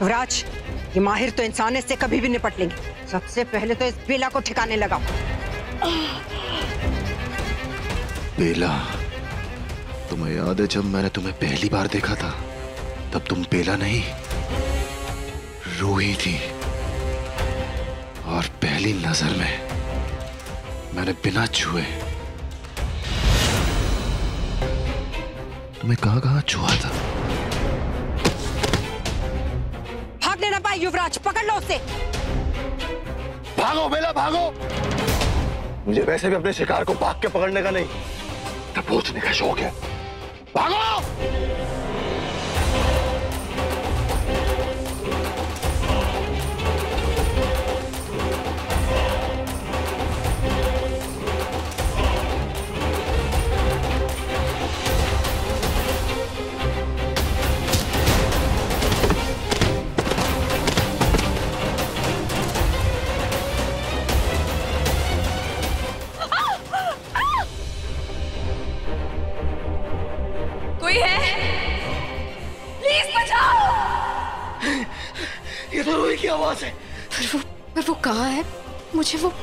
युवराज, ये माहिर तो इंसान इससे कभी भी निपट लेंगे। सबसे पहले तो इस बेला को ठिकाने लगाओ। बेला, तुम्हें याद है जब मैंने तुम्हें पहली बार देखा था तब तुम बेला नहीं रूही थी, और पहली नजर में मैंने बिना छुए तुम्हें कहां छुआ था। भागने ना पाए युवराज, पकड़ लो उसे। भागो बेला भागो। मुझे वैसे भी अपने शिकार को भाग के पकड़ने का नहीं, दबोचने का शौक है। भागो। कोई है? प्लीज बचाओ। ये तो रूही की आवाज है। पर वो कहाँ है? मुझे वो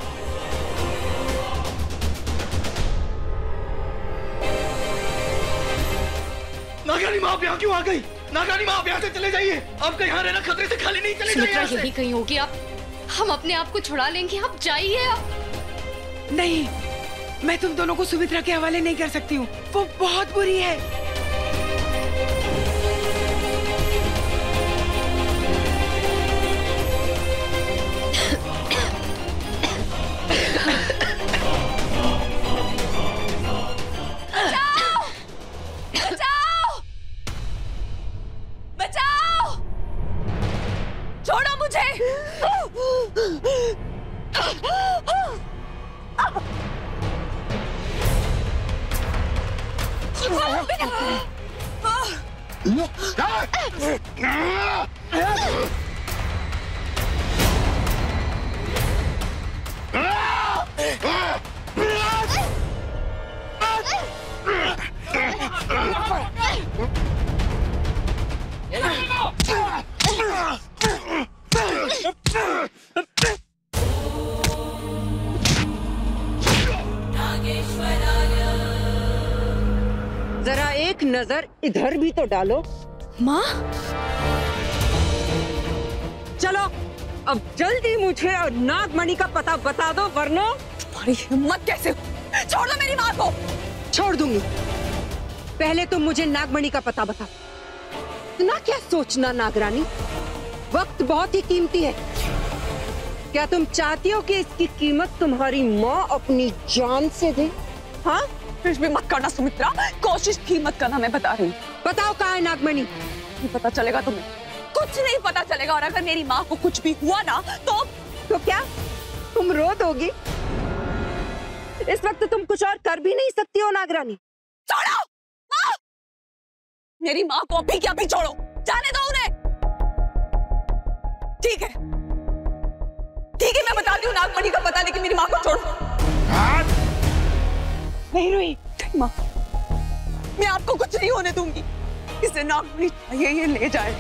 नागरानी माँ आप यहाँ क्यों आ गई? नागरानी माँ आप यहाँ से चले जाइए। आपका यहाँ रहना खतरे से खाली नहीं, चले जाइए यहाँ से। यही कहीं होगी। आप, हम अपने आप को छुड़ा लेंगे, आप जाइए। आप नहीं, मैं तुम दोनों को सुमित्रा के हवाले नहीं कर सकती हूँ। वो बहुत बुरी है। छोड़ो मुझे। जरा एक नजर इधर भी तो डालो। माँ, चलो अब जल्दी मुझे और नागमणि का पता बता दो, वरना तुम्हारी हिम्मत कैसे? छोड़ दो मेरी माँ को। छोड़ दूंगी। पहले तुम मुझे नागमणि का पता बताओ। इतना क्या सोचना नागरानी, वक्त बहुत ही कीमती है। क्या तुम चाहती हो कि इसकी कीमत तुम्हारी माँ अपनी जान से दे? हाँ, फिर भी मत करना सुमित्रा, कोशिश भी मत करना, मैं बता रही हूँ। बताओ कहाँ है नागमणि? नहीं पता चलेगा तुम्हें, कुछ नहीं पता चलेगा। और अगर मेरी माँ को कुछ भी हुआ ना तो क्या तुम रो दोगी? इस वक्त तुम कुछ और कर भी नहीं सकती हो नागरानी। छोड़ो माँ! मेरी माँ को अभी क्या भी छोड़ो, जाने दो उन्हें। ठीक है, मैं बताती हूँ नागमणि का पता, लेकिन मेरी माँ को छोड़ो। नहीं रुई, माँ, मैं आपको कुछ नहीं होने दूंगी। इसे नागमणि चाहिए, ये ले जाए।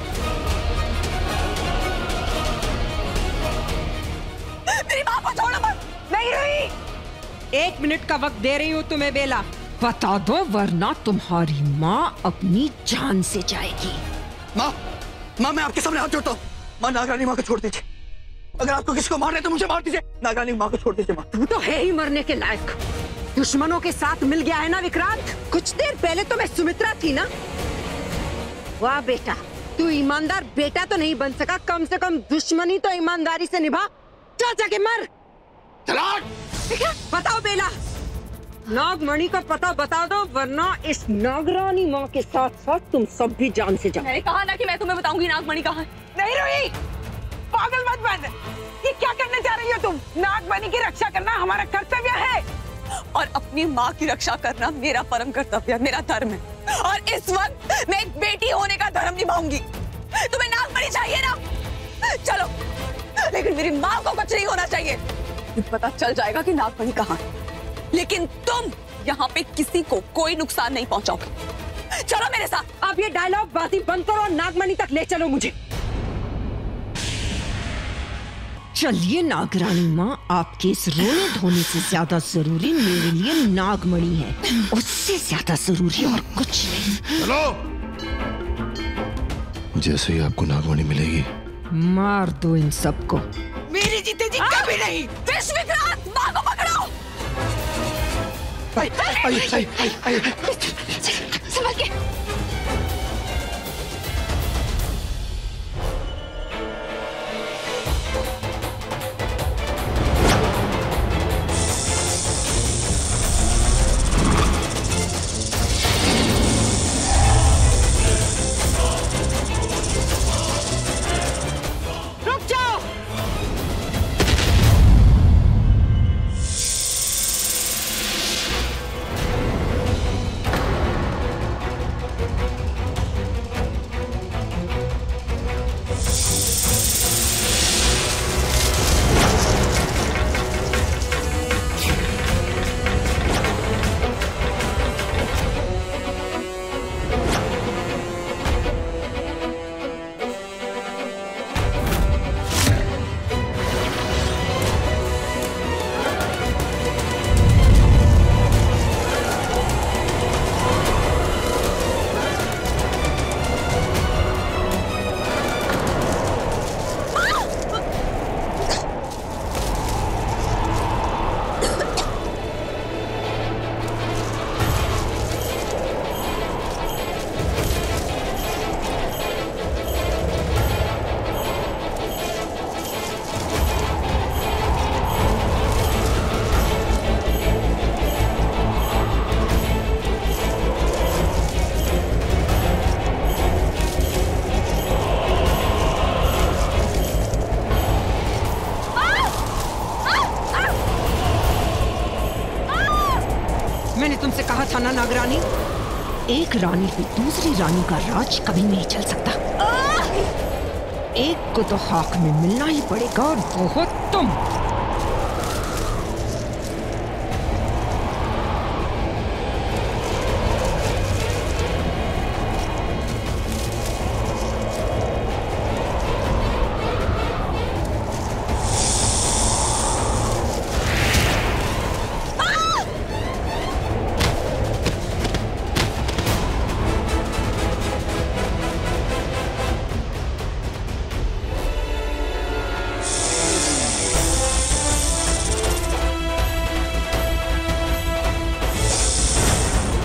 मेरी माँ को छोड़ो मत। नहीं रुई, 1 मिनट का वक्त दे रही हूँ तुम्हें बेला। बता दो, वरना तुम्हारी माँ अपनी जान से जाएगी। माँ, मैं आपके सामने हाथ जोड़ता हूँ। माँ, नागरानी माँ को छोड़ दीजिए। अगर आपको किसी को मारना है तो मुझे मार दीजिए। नागरानी माँ को छोड़ दीजिए। माँ, तू तो है ही मरने के लायक। दुश्मनों के साथ मिल गया है ना विक्रांत। कुछ देर पहले तो मैं सुमित्रा थी ना। वाह बेटा, तू ईमानदार बेटा तो नहीं बन सका, कम से कम दुश्मनी तो ईमानदारी से निभा। चल जाके मर। बताओ बेला, नागमणि का पता बता दो, वरना इस नागरानी माँ के साथ साथ तुम सब भी जान से जाओ। मैंने कहा ना कि मैं तुम्हें बताऊंगी नागमणि कहाँ है। नहीं रुई, पागल मत बन। ये क्या करने जा रही हो तुम? नागमणि की रक्षा करना हमारा कर्तव्य है, और अपनी माँ की रक्षा करना मेरा परम कर्तव्य, मेरा धर्म है। और इस वक्त मैं एक बेटी होने का धर्म निभाऊंगी। तुम्हें नागमणि चाहिए ना, चलो, लेकिन मेरी माँ को कुछ नहीं होना चाहिए। पता चल जाएगा कि नागमणि कहाँ है, लेकिन तुम यहाँ पे किसी को कोई नुकसान नहीं पहुँचाओगे। चलो मेरे साथ। अब ये डायलॉग बाजी बंद करो और नागमणि तक ले चलो मुझे। चलिए नागरानी माँ, आपके इस रोने धोने से ज्यादा जरूरी मेरे लिए नागमणि है, उससे ज्यादा जरूरी और कुछ नहीं। चलो, जैसे ही आपको नागमणि मिलेगी मार दो इन सबको। मेरी जीते जी कभी नहीं। विश्वविक्रांत, माँ को पकड़ो। संभल के। रुक जाओ। मैंने तुमसे कहा था ना नागरानी, एक रानी पे दूसरी रानी का राज कभी नहीं चल सकता। एक को तो हाक में मिलना ही पड़ेगा और वो हो तुम।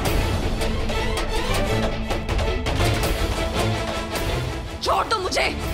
छोड़ दो मुझे।